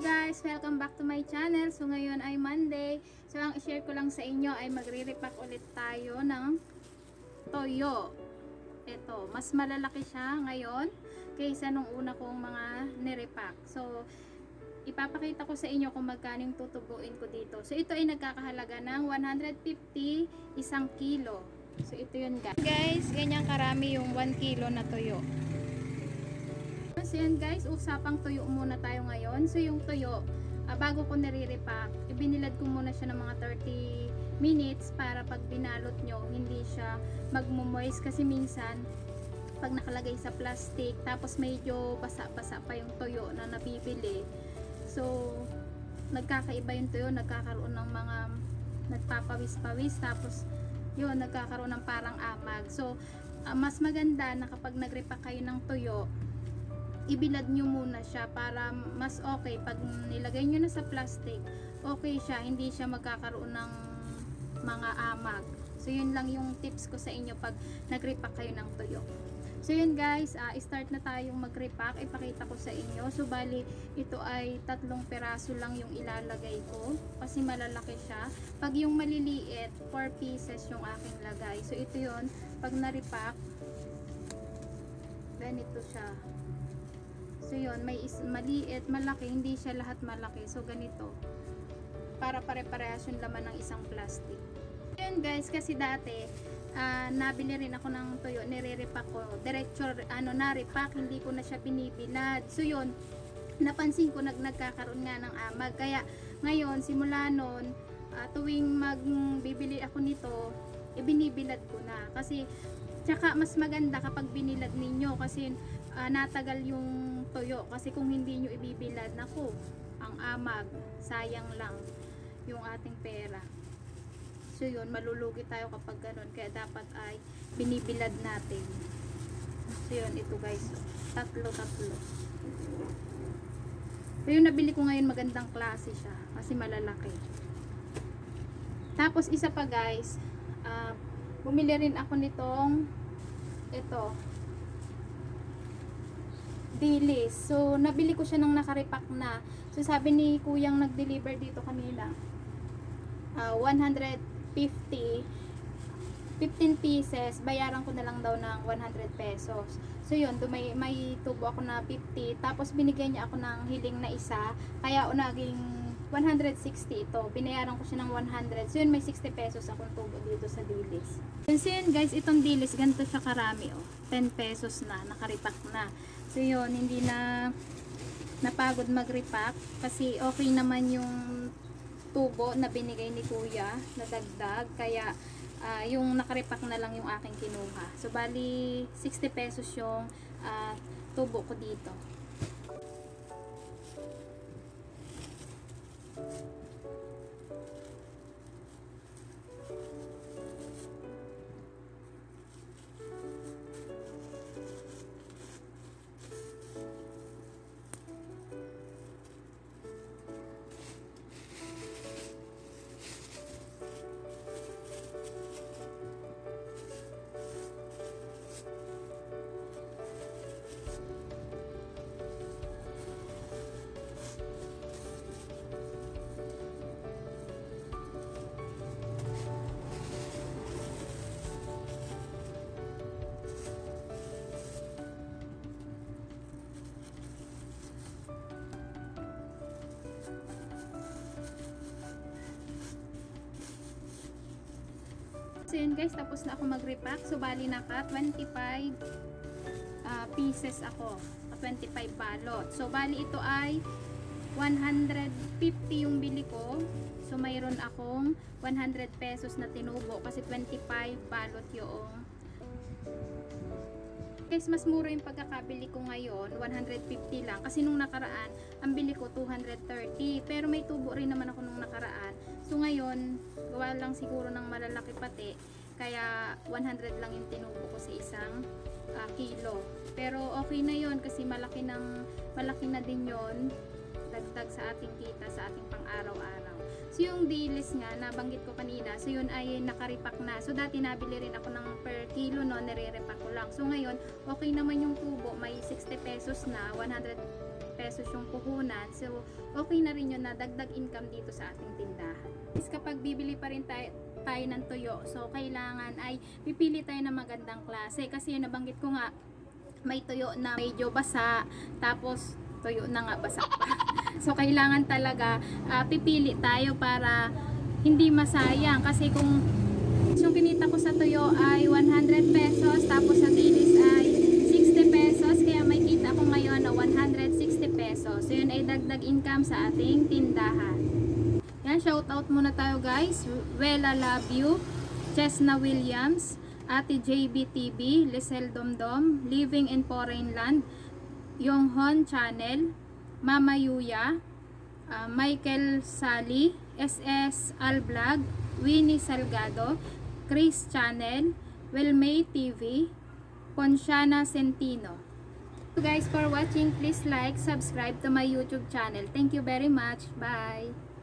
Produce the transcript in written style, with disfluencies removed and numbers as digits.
guys! Welcome back to my channel. So ngayon ay Monday. So ang i-share ko lang sa inyo ay magre-repack ulit tayo ng toyo. Ito, mas malalaki siya ngayon kaysa nung una kong mga nirepack. So ipapakita ko sa inyo kung magkano yung tutubuin ko dito. So ito ay nagkakahalaga ng 150 isang kilo. So ito yun guys. Guys, ganyan karami yung 1 kilo na toyo. So yan guys, usapang tuyo muna tayo ngayon. So yung tuyo, bago ko nire-repack, ibinilad ko muna siya ng mga 30 minutes para pag binalot nyo, hindi siya magmo-moist kasi minsan pag nakalagay sa plastic tapos medyo basa-basa pa yung tuyo na nabibili. So nagkakaiba yung tuyo, nagkakaroon ng mga nagpapawis-pawis tapos yun, nagkakaroon ng parang amag. So mas maganda na kapag nag-repack kayo ng tuyo, ibilad nyo muna siya para mas okay. Pag nilagay nyo na sa plastic, okay siya, hindi siya magkakaroon ng mga amag. So yun lang yung tips ko sa inyo pag nag-repack kayo ng tuyo. So yun guys, start na tayong mag-repack. Ipakita ko sa inyo. So bali, ito ay 3 peraso lang yung ilalagay ko kasi malalaki siya. Pag yung maliliit, 4 pieces yung aking lagay. So ito yun, pag na-repack, ganito siya. So yun, may maliit, malaki, hindi siya lahat malaki. So ganito, para pare-parehas yung laman ng isang plastic. Yun guys, kasi dati nabili rin ako ng tuyo, nire-repack ko diretso, na-repack, hindi ko na siya binibilad. So yun, napansin ko nagkakaroon nga ng amag. Kaya ngayon, simula nun, tuwing magbibili ako nito, ibinibilad ko na. Kasi tsaka mas maganda kapag binilad ninyo kasi natagal yung toyo. Kasi kung hindi nyo ibibilad, naku, ang amag, sayang lang yung ating pera. So yun, malulugi tayo kapag ganun. Kaya dapat ay binibilad natin. So yun, ito guys, tatlo. So yung nabili ko ngayon, magandang klase siya kasi malalaki. Tapos isa pa guys, bumili rin ako nitong ito, dilis. So nabili ko siya nung naka-repack na. So sabi ni kuyang nag-deliver dito kanina, 150, 15 pieces, bayaran ko na lang daw ng 100 pesos. So yun, may tubo ako na 50, tapos binigyan niya ako ng hiling na isa, kaya naging 160 ito. Binayaran ko siya ng 100. So yun, may 60 pesos akong tubo dito sa dilis. So yun guys, itong dilis, ganito siya karami, 10 pesos na, naka-repack na. So yun, hindi na napagod mag-repack kasi okay naman yung tubo na binigay ni kuya na dagdag. Kaya yung naka-repack na lang yung aking kinuha. So bali 60 pesos yung tubo ko dito. So yun guys, tapos na ako mag-repack. So bali naka 25 pieces ako, 25 balot. So bali ito ay 150 yung bili ko. So mayroon akong 100 pesos na tinubo kasi 25 balot yung. Guys, mas mura yung pagkakabili ko ngayon, 150 lang. Kasi nung nakaraan, ang bili ko 230. Pero may tubo rin naman ako nung nakaraan. So ngayon, gawa lang siguro ng malalaki pati. Kaya 100 lang yung tinubo ko sa isang kilo. Pero okay na yon kasi malaki na din yon, dagdag sa ating kita, sa ating pang-araw-araw. So yung dilis nga, nabanggit ko kanina, so yun ay naka-repack na. So dati nabili rin ako ng per kilo, nire-repack ko lang. So ngayon, okay naman yung tubo, may 60 pesos na, 100 pesos yung puhunan. So, okay na rin yun na dagdag income dito sa ating tindahan. Is kapag bibili pa rin tayo ng tuyo, so kailangan ay pipili tayo ng magandang klase. Kasi nabanggit ko nga, may tuyo na medyo basa, tapos tuyo na nga basa pa. So, kailangan talaga pipili tayo para hindi masayang. Kasi kung yung kinita ko sa tuyo ay 100 pesos, tapos sa dilis ay 60 pesos, kaya may kita ko ngayon na 160 pesos. So, yun ay dagdag income sa ating tindahan. Yan, shout out muna tayo guys. Wella Love You, Chesna Williams, Ate JBTV, Lisel Domdom, Living in Foreign Land, Yonghon Channel, Mama Yuya, Michael Sally, SS Alvlog, Winnie Salgado, Chris Channel, Wilmay TV, Ponsiana Centino. So guys, for watching, please like, subscribe to my YouTube channel. Thank you very much. Bye!